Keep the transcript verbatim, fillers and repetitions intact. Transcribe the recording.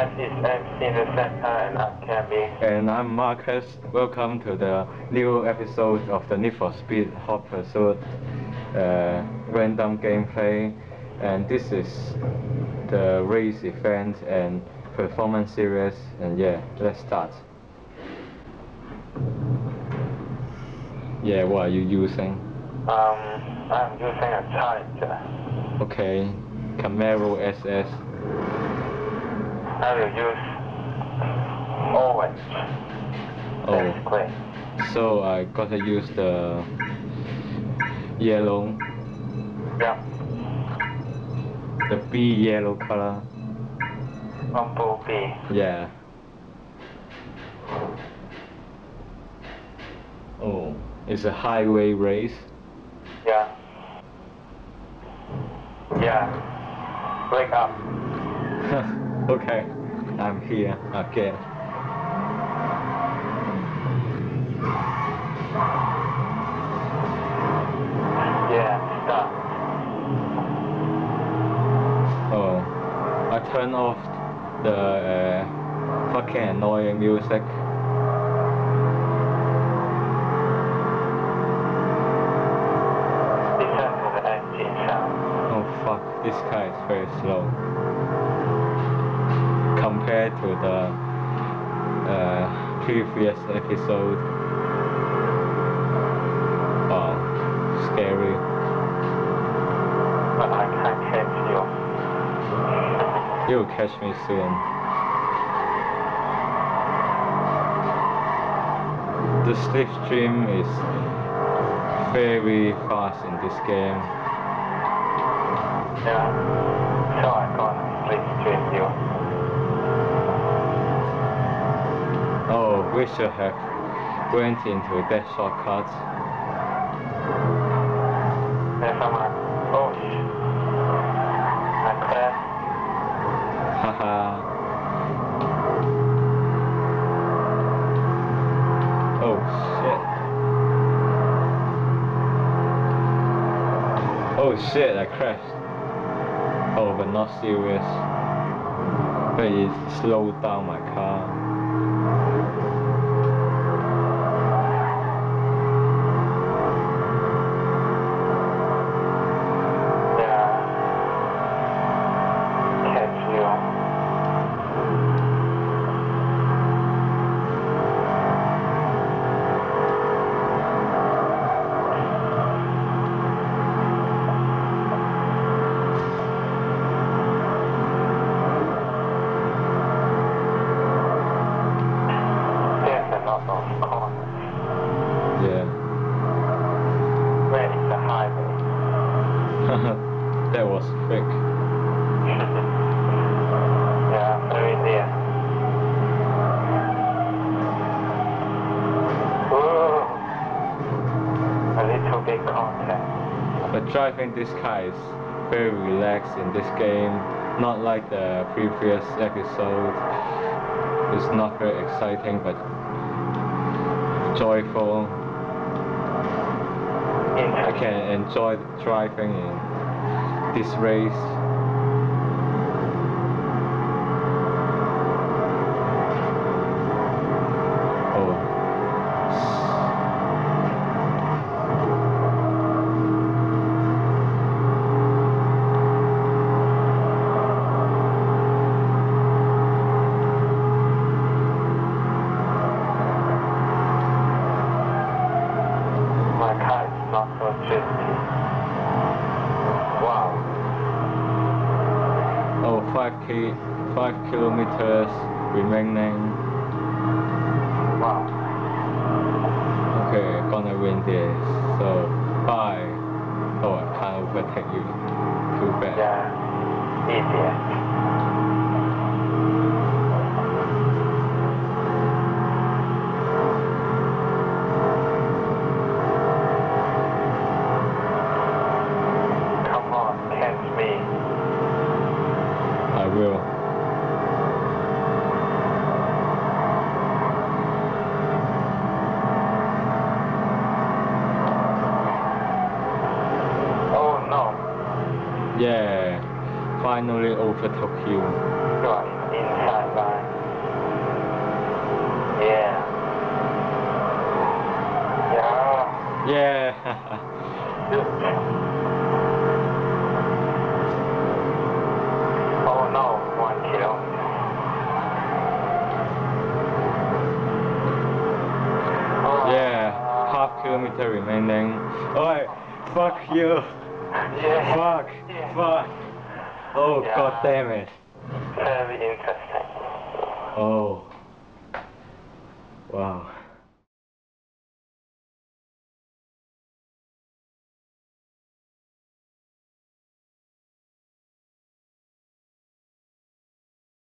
Hi, this is M C the Center and I'm Cabby. And I'm Marcus. Welcome to the new episode of the Need for Speed Hot Pursuit uh, random gameplay. And this is the race event and performance series. And yeah, let's start. Yeah, what are you using? Um, I'm using a Challenger. Okay, Camaro S S. I will use orange. Oh, That's great. so I gotta use the yellow, Yeah. the B yellow color. Bumblebee. Yeah. Oh, it's a highway race. Yeah. Yeah. Wake up. Okay, I'm here again. Yeah, stop. Oh, I turn off the uh, fucking annoying music. Listen to the engine sound. Oh fuck, this car is very slow compared to the uh, previous episode. Wow, scary. But I can't catch you. You'll catch me soon. The slipstream is very fast in this game. Yeah. So I'm gonna slipstream you. Oh, we should have went into that shortcut. There's someone. Oh shit. I crashed. Haha. Oh shit. Oh shit, I crashed. Oh, but not serious. But it slowed down my car. Yeah. Where is the highway? That was quick. Yeah, very near. Whoa. A little bit contact. But driving this car is very relaxed in this game, not like the previous episode. It's not very exciting, but joyful. I can enjoy driving in this race. Oh. My car is not so drifty. Wow. Oh, five k, five kilometers remaining. Wow. Okay, gonna win this. So, bye. Oh, I can't overtake you. Too bad. Yeah. Idiot. Come on, catch me. I will. Oh no. Yeah, finally overtook you. Right, inside line. Yeah. Yeah. Yeah. Good. Oh no, one kilometer. Oh. Yeah, half kilometer remaining. Oh, fuck you. Yeah. Fuck. Yeah. Fuck. Oh, Yeah. god damn it. Very interesting. Oh. Wow.